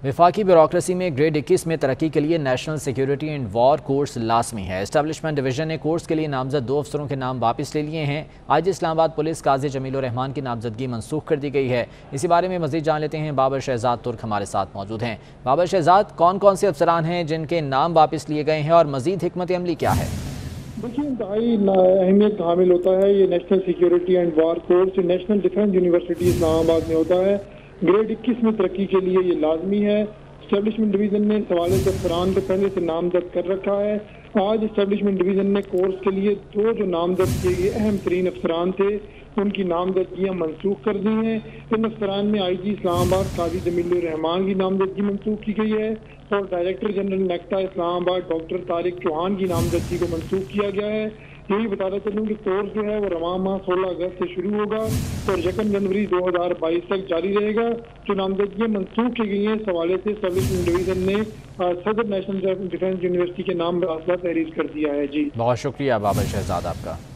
वफाकी ब्यूरोक्रेसी में ग्रेड 21 में तरक्की के लिए national security and war course लाजमी है। एस्टेब्लिशमेंट डिवीजन ने कोर्स के लिए नामजद 2 अफसरों के नाम वापस ले लिए हैं। आज इस्लामाबाद पुलिस काजी जमीलुर रहमान की नामजदगी मनसूख कर दी गई है। इसी बारे में मजीद जान लेते हैं। बाबर शहजाद तुर्क हमारे साथ मौजूद हैं। बाबर शहजाद, कौन कौन से अफसरान हैं जिनके नाम वापस लिए गए हैं और मजीद हिकमत अमली क्या है? देखिए, इंतहाई अहमियत का हामिल होता है ये national security and war course. National defence university Islamabad में होता है। ग्रेड 21 में तरक्की के लिए ये लाजमी है। एस्टेब्लिशमेंट डिवीजन ने सवाले के अफसरान को पहले से नामजद कर रखा है। आज एस्टेब्लिशमेंट डिवीजन ने कोर्स के लिए 2 जो नामजद किए गए अहम तरीन अफसरान थे उनकी नामजदगियां मनसूख कर दी हैं। इन अफसरान में IG इस्लामाबाद काजी जमीलुर रहमान की नामजदगी मनसूख की गई है और director general NACTA Islamabad doctor Tariq Chauhan की नामजदगी को मनसूख किया गया है। यही बताता चलूँ कि कोर्स जो है वो रवां माह 16 अगस्त से शुरू होगा और 1 जनवरी 2022 तक जारी रहेगा। जो नामजदगियां मनसूख की गई हैं इस हवाले से एस्टेब्लिशमेंट डिवीजन ने सदर नेशनल डिफेंस यूनिवर्सिटी के नाम पर तहरीर कर दिया है। जी बहुत शुक्रिया बाबर शहजाद आपका।